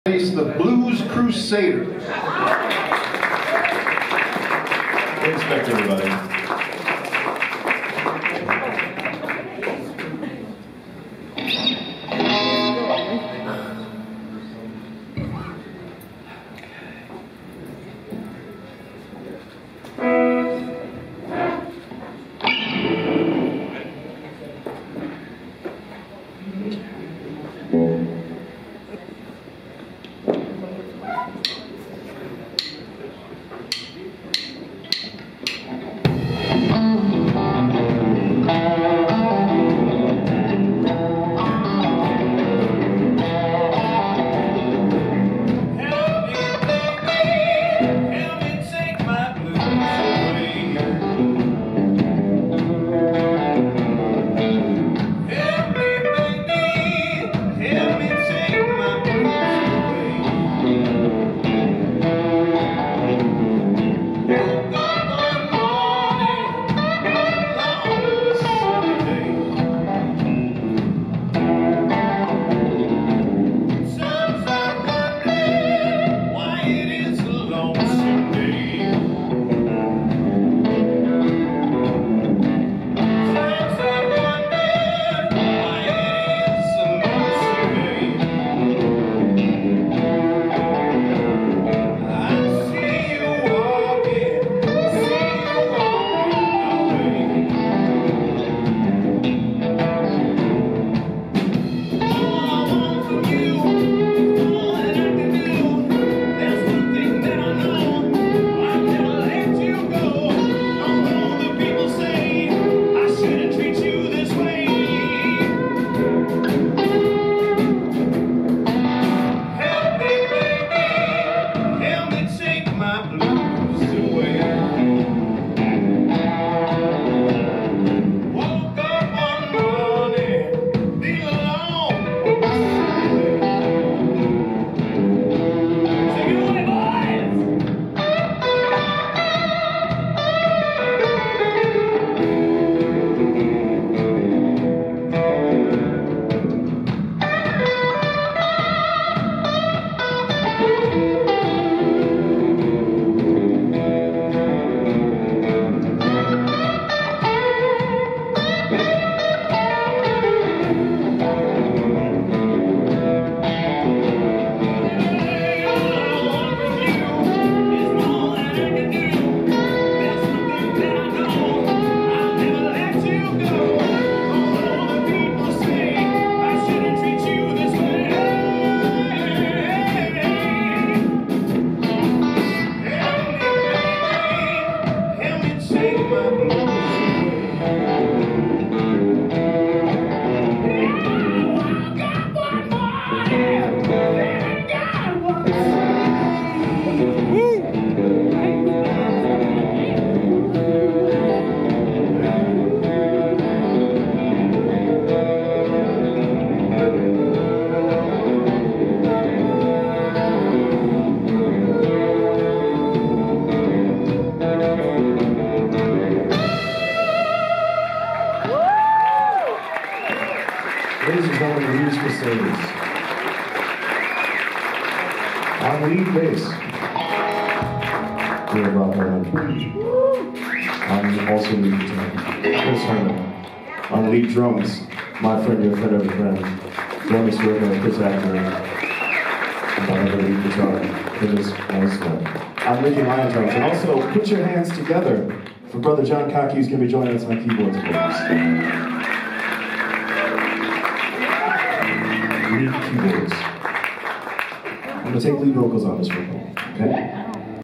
The Blues Crusaders. Specter, everybody. Ladies and gentlemen, the Blues Crusaders. On lead bass, we have Herman. On also lead guitar, Chris Herman. On lead drums, my friend, your friend, friend, drummer Chris Avgerin. And on other lead guitar, Otis Spann. I'm leading Liontones. And also, put your hands together for brother John Kattke, who's going to be joining us on keyboards, please. Lead keyboards. I'm going to take lead vocals on this one, okay?